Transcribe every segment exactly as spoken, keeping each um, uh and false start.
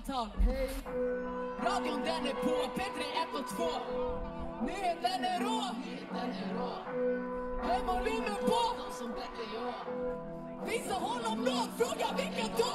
samtal. Hej. Radion den är på, P tre ett och två. Nyheten är rå. Nyheten är rå. Höj volymen på. De som bättre jag. Visa honom nåd, fråga vilken då.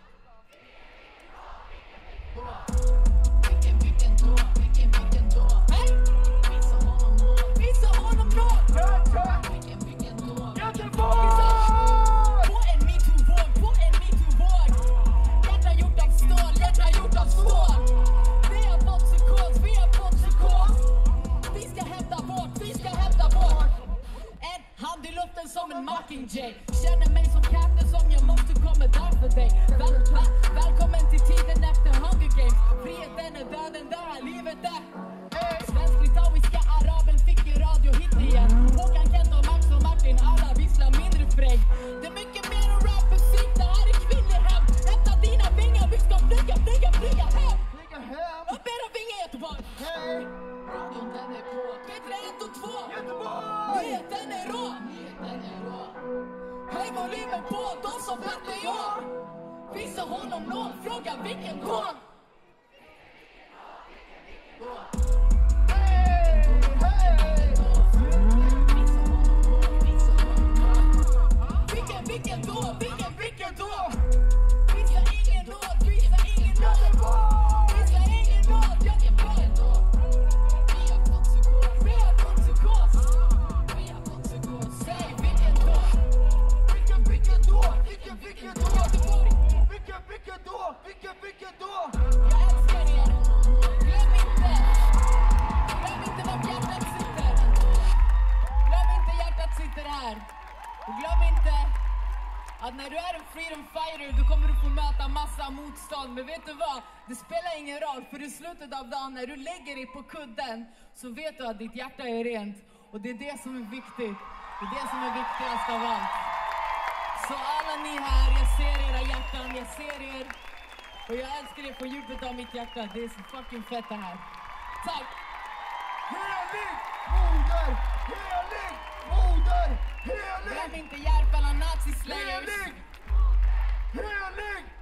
Vilken, vilken då, vilken, vilken då. Hej. Visa honom nåd, visa honom nåd. Vilken, vilken då. Göteborg. På en metoo-våg, på en metoo-våg. Hjärta gjort av stål, hjärta gjort av stål. Vi har fått psykos, vi har fått psykos. Vi ska hämta bort, vi ska hämta bort. En hand i luften som en Mockingjay. Känner mig som kapten som jag måste komma där för dig. Väl, väl, välkommen till tiden efter Hunger Games. Friheten är döden, där är livet är. Svensk-litauiska araben fick en radiohit igen. Håkan, Kent och Max och Martin, alla visslar mindre fräng. Det är mycket mer än rapmusik, det här är kvinnlig hem. Hämta dina vingar, vi ska flyga, flyga, flyga hem. Flyga hem. Upp era vingar Göteborg. Hej. Radion den är på, P tre ett och två. Göteborg. Nyheten är rå. Nyheten är rå. Höj volymen på, de som bättre jag. Visa honom någon, fråga vilken då. Vilken, vilken då, vilken, vilken då. Visa ingen nåd, visa ingen nåd. Visa ingen nåd, jag är bra. Vi har fått psykos, vi har fått psykos. Vi har fått psykos, säg vilken då. Vilken, vilken då, vilken, vilken då. Vilken, vilken då, vilken, vilken då. Jag älskar er, glöm inte. Glöm inte vart hjärtat sitter. Glöm inte hjärtat sitter här. Och glöm inte att när du är en freedom fighter då kommer du få möta massa motstånd. Men vet du vad? Det spelar ingen roll, för i slutet av dagen när du lägger dig på kudden så vet du att ditt hjärta är rent. Och det är det som är viktigt. Det är det som är viktigast av allt. Så alla ni här, jag ser era hjärtan, jag ser er. Och jag älskar er på djupet av mitt hjärta. Det är så fucking fett det här. Tack! Helig moder! Helig moder! Helig! Glöm inte Järfälla Nazi Slayers. Helig! Helig!